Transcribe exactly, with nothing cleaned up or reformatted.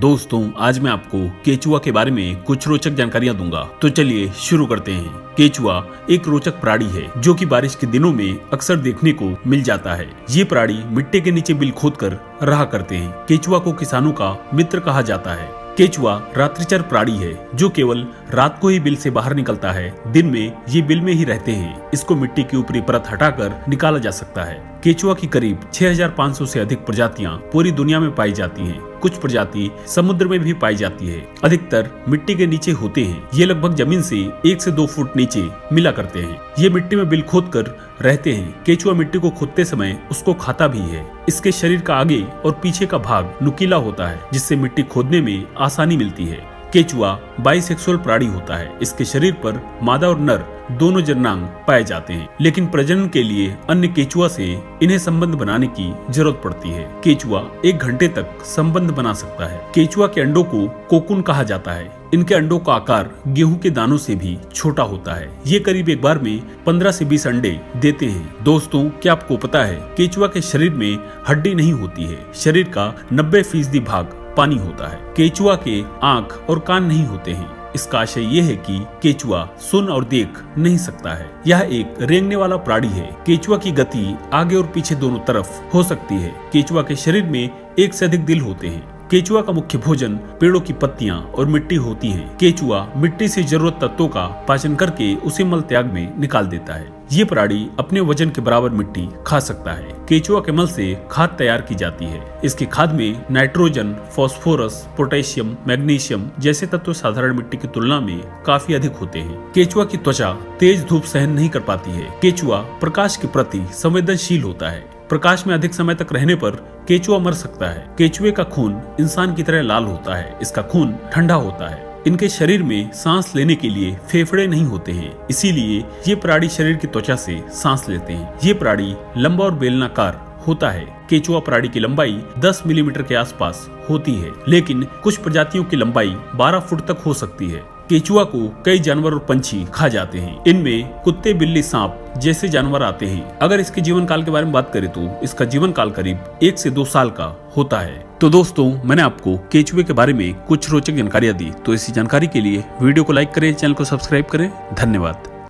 दोस्तों आज मैं आपको केचुआ के बारे में कुछ रोचक जानकारियां दूंगा। तो चलिए शुरू करते हैं। केचुआ एक रोचक प्राणी है जो कि बारिश के दिनों में अक्सर देखने को मिल जाता है। ये प्राणी मिट्टी के नीचे बिल खोदकर रहा करते हैं। केचुआ को किसानों का मित्र कहा जाता है। केचुआ रात्रिचर प्राणी है जो केवल रात को ही बिल से बाहर निकलता है। दिन में ये बिल में ही रहते हैं। इसको मिट्टी की ऊपरी परत हटाकर निकाला जा सकता है। केचुआ की करीब छह हज़ार पाँच सौ से अधिक प्रजातियां पूरी दुनिया में पाई जाती हैं। कुछ प्रजाति समुद्र में भी पाई जाती है। अधिकतर मिट्टी के नीचे होते हैं। ये लगभग जमीन से एक से दो फुट नीचे मिला करते हैं। ये मिट्टी में बिल खोद कर रहते हैं। केचुआ मिट्टी को खोदते समय उसको खाता भी है। इसके शरीर का आगे और पीछे का भाग नुकीला होता है जिससे मिट्टी खोदने में आसानी मिलती है। केचुआ बाइसेक्सुअल प्राणी होता है। इसके शरीर पर मादा और नर दोनों जननांग पाए जाते हैं, लेकिन प्रजनन के लिए अन्य केचुआ से इन्हें संबंध बनाने की जरूरत पड़ती है। केचुआ एक घंटे तक संबंध बना सकता है। केचुआ के अंडों को कोकून कहा जाता है। इनके अंडों का आकार गेहूं के दानों से भी छोटा होता है। ये करीब एक बार में पंद्रह से बीस अंडे देते हैं। दोस्तों क्या आपको पता है केचुआ के शरीर में हड्डी नहीं होती है। शरीर का नब्बे फीसदी भाग पानी होता है। केचुआ के आंख और कान नहीं होते हैं। इसका आशय ये है कि केचुआ सुन और देख नहीं सकता है। यह एक रेंगने वाला प्राणी है। केचुआ की गति आगे और पीछे दोनों तरफ हो सकती है। केचुआ के शरीर में एक से अधिक दिल होते हैं। केचुआ का मुख्य भोजन पेड़ों की पत्तियां और मिट्टी होती है। केचुआ मिट्टी से जरूरत तत्वों का पाचन करके उसे मल त्याग में निकाल देता है। ये प्राणी अपने वजन के बराबर मिट्टी खा सकता है। केचुआ के मल से खाद तैयार की जाती है। इसकी खाद में नाइट्रोजन, फास्फोरस, पोटेशियम, मैग्नीशियम जैसे तत्व साधारण मिट्टी की तुलना में काफी अधिक होते हैं। केचुआ की त्वचा तेज धूप सहन नहीं कर पाती है। केचुआ प्रकाश के प्रति संवेदनशील होता है। प्रकाश में अधिक समय तक रहने पर केचुआ मर सकता है। केचुए का खून इंसान की तरह लाल होता है। इसका खून ठंडा होता है। इनके शरीर में सांस लेने के लिए फेफड़े नहीं होते हैं, इसीलिए ये प्राणी शरीर की त्वचा से सांस लेते हैं। ये प्राणी लंबा और बेलनाकार होता है। केचुआ प्राणी की लंबाई दस मिलीमीटर के आसपास होती है, लेकिन कुछ प्रजातियों की लंबाई बारह फुट तक हो सकती है। केचुआ को कई जानवर और पंछी खा जाते हैं। इनमें कुत्ते, बिल्ली, सांप जैसे जानवर आते हैं। अगर इसके जीवन काल के बारे में बात करें तो इसका जीवन काल करीब एक से दो साल का होता है। तो दोस्तों मैंने आपको केचुए के बारे में कुछ रोचक जानकारियां दी। तो इसी जानकारी के लिए वीडियो को लाइक करें, चैनल को सब्सक्राइब करें। धन्यवाद।